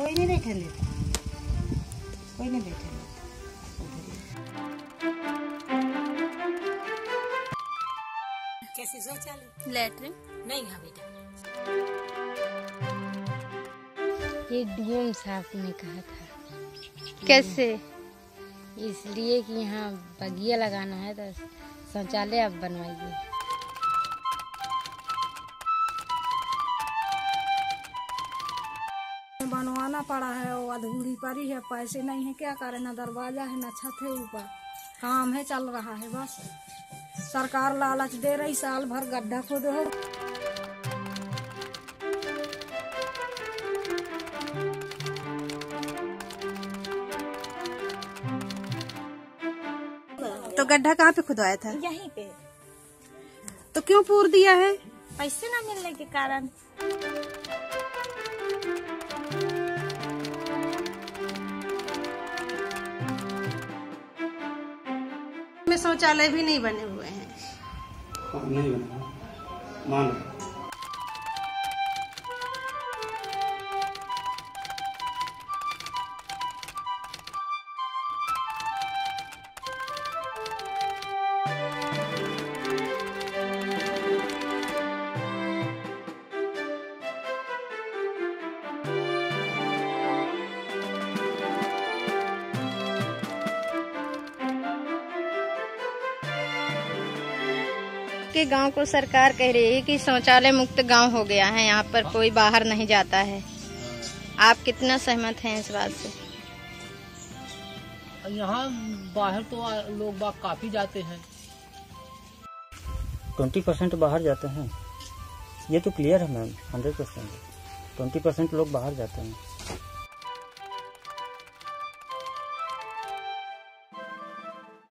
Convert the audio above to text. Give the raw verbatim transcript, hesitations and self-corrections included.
कोई नहीं बैठने देता, कोई नहीं बैठने देता। कैसी शौचालय? लैट्रिन नहीं है बेटा। ये डीएम साहब ने कहा था। कैसे? इसलिए कि यहाँ बगिया लगाना है तो शौचालय आप बनवाइए। बनवाना पड़ा है, वो अधूरी पड़ी है, पैसे नहीं है, क्या करें, ना दरवाजा है ना छत है, ऊपर काम है चल रहा है। बस सरकार लालच दे रही, साल भर गड्ढा खोदो। तो गड्ढा कहाँ पे खुदवाया था? यहीं पे। तो क्यों पूर दिया है? पैसे ना मिलने के कारण। में शौचालय भी नहीं बने हुए हैं। नहीं बना मान के गांव को सरकार कह रही है कि शौचालय मुक्त गांव हो गया है, यहाँ पर कोई बाहर नहीं जाता है। आप कितना सहमत हैं इस बात से? यहाँ बाहर तो लोग बाग काफी जाते हैं। ट्वेंटी परसेंट बाहर जाते हैं, ये तो क्लियर है ma'am, hundred percent twenty percent लोग बाहर जाते हैं।